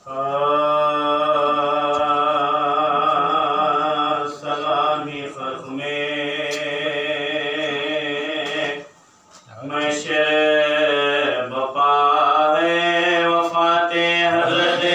सलामी खत्मे मशर बपा है वफाते हज़रत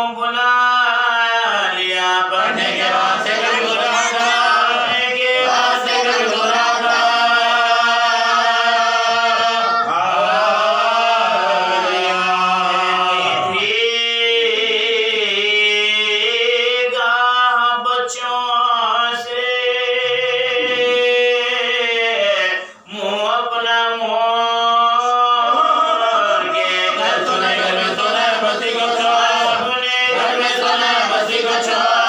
बुला लिया, पढ़ने के बाद से कभी बुला था, पढ़ने के बाद से कभी बुला था। बच्चों से मुँह अपना मोड़ के घर सुने, घर में सोना बस्ती को छोड़, सुने घर में सोना बस्ती को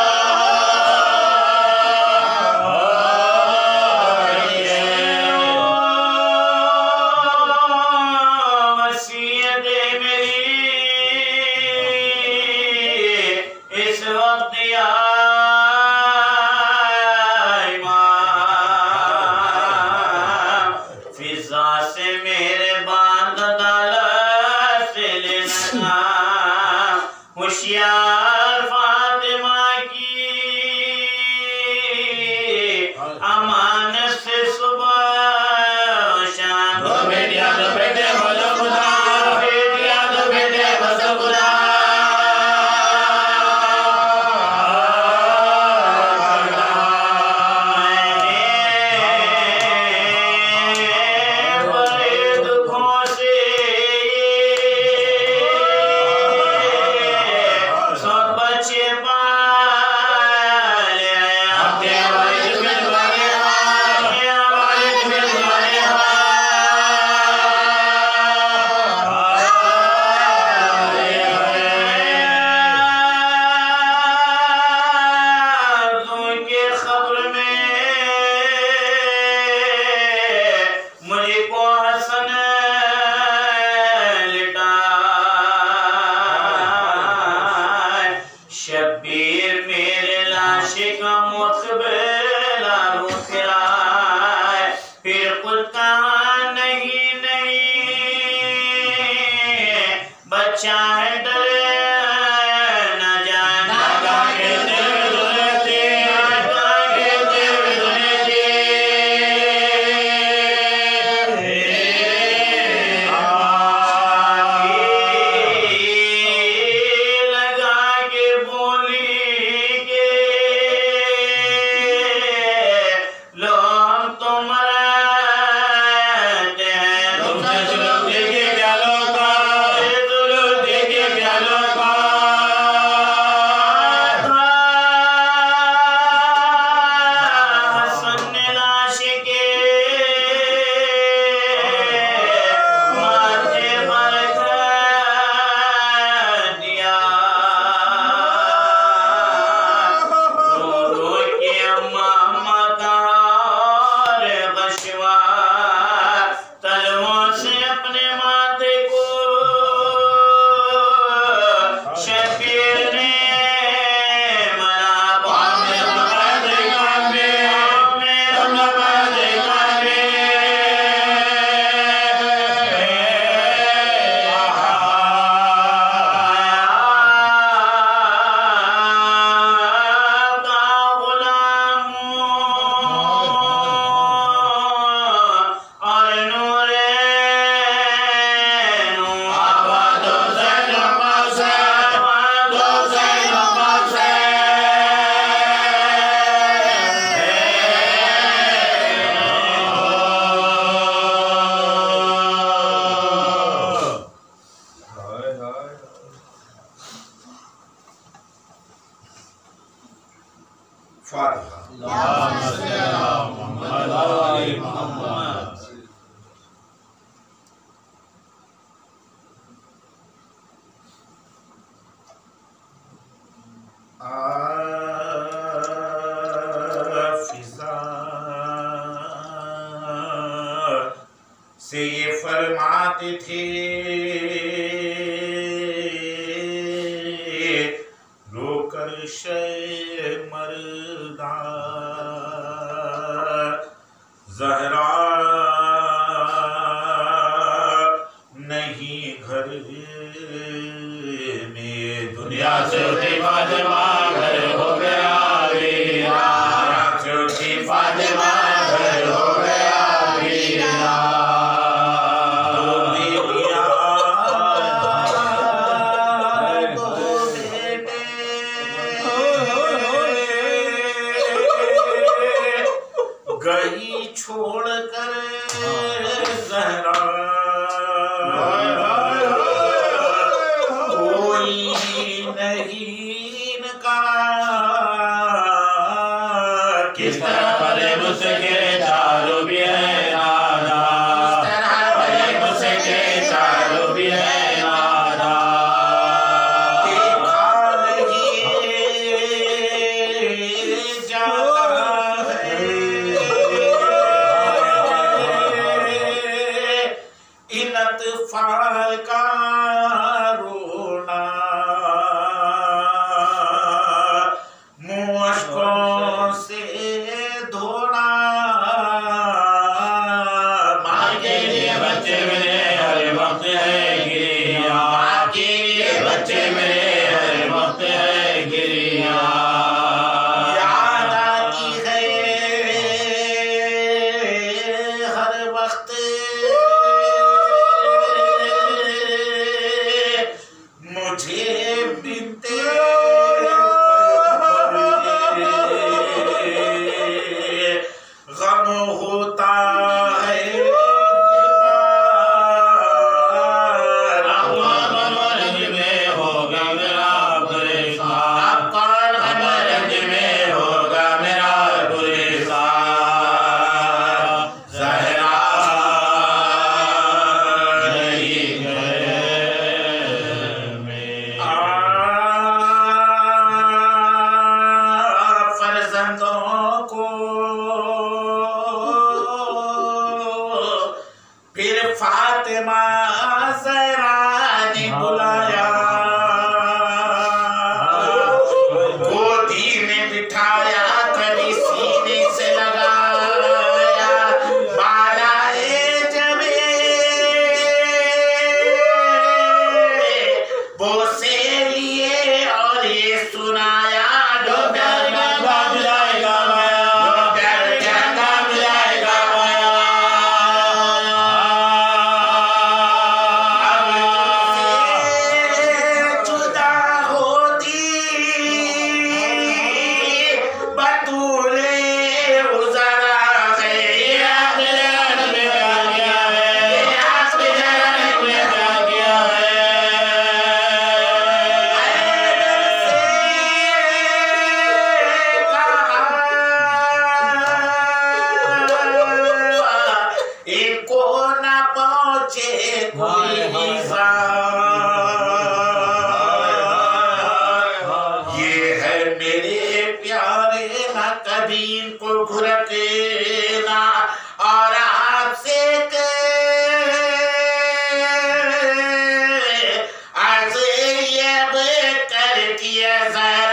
छोड़। वसीयत मेरी इस वक्त फिजा से मेरे बांध डाला से लेना, होशियार फातिमा की अमानत से सुबह शाम। दो बेटियां दो बेटे बोलो खुदा, बेटियां दो बेटे बोलो खुदा। शब्बीर मेरे लाशे का मुखबिला रुखरा, फिर खुद कहा नहीं नहीं बच्चा है डरे न जाना, से ये फरमाते थे, रोकर शे मर्दा ज़हरा नहीं घर में, दुनिया से उठी फातिमा घर हो गया वीरा, से उठी फातिमा घर हो गया वीरा। दो बेटियां दो बेटे नहीं इनका, किस तरह भले मुझके चारों भी है नादा, किस तरह भले मुझके चारों भी है नादा। देखा नहीं जाता है इन अतफाल का रोना, मुश्कों से धोना। माँ के लिए बच्चे मेरे हर वक्त है गिरिया, माँ के लिए बच्चे मेरे हर वक्त है गिरिया। याद आती है हर वक्त मुझे बिनते गम होता है। रंज में होगा मेरा गुरेसार, कौन रंज में होगा मेरा गुरेसार। ज़हरा नहीं फर्जंदों को फिर फातिमा ज़हरा ने बुलाया, गोदी में बिठाया, कभी सीने से लगाया, बालाए जबे बोसे लिए और ये सुनाया, ये है मेरे प्यारे ना कभी इनको घुरके ना, और आपसे आज ये कर दिया ज़रा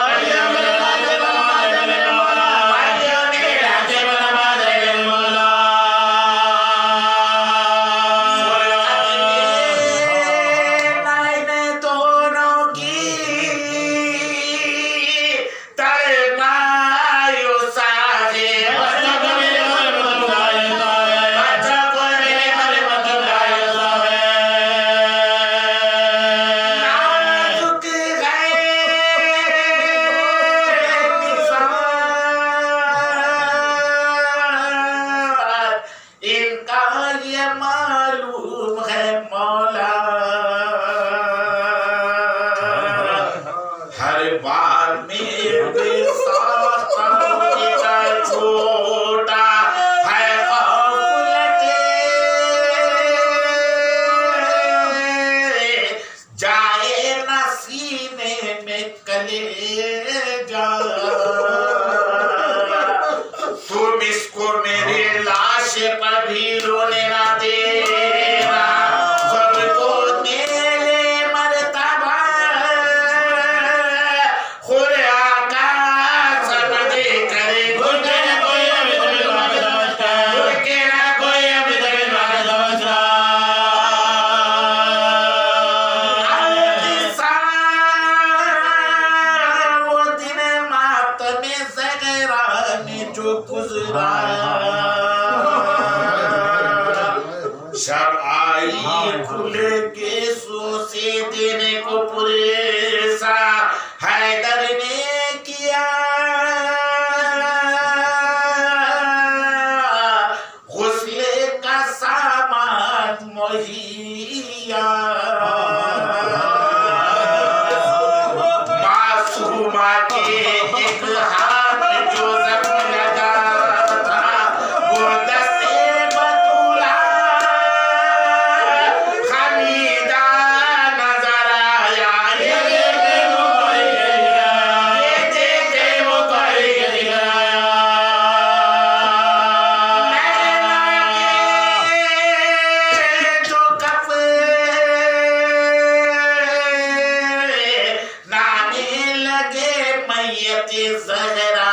मालूम है मौला, हर बार मेरे साथ छोटा है गफलते, जाए न सीने में कलेजा, तुम इसको मेरे लाश पर भी रोने ना देना, सबको मेरे मर्तबा खुदा का समझ करे, घुटे ना कोई अभी तक बात समझता, घुटे ना कोई अभी तक बात समझता। वो दिन मातम ज़हरा ने जो गुज़रा, शब आई खुले केसों से देने को पुरेसा हैदर ने किया, गुस्ले का सामान मुहैया, के एक हाथ जो जख्म लगा था गुलदस्ते बतूला हमीदा नजर आया ये देखे वो कोई गया जो कफ नाने लगे मैयत ज़हरा